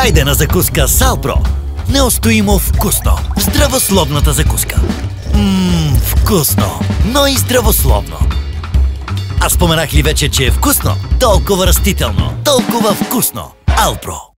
Хайде на закуска с Алпро! Неустоимо вкусно! Здравословната закуска! Вкусно, но и здравословно! А споменах ли вече, че е вкусно? Толкова растително, толкова вкусно! Алпро!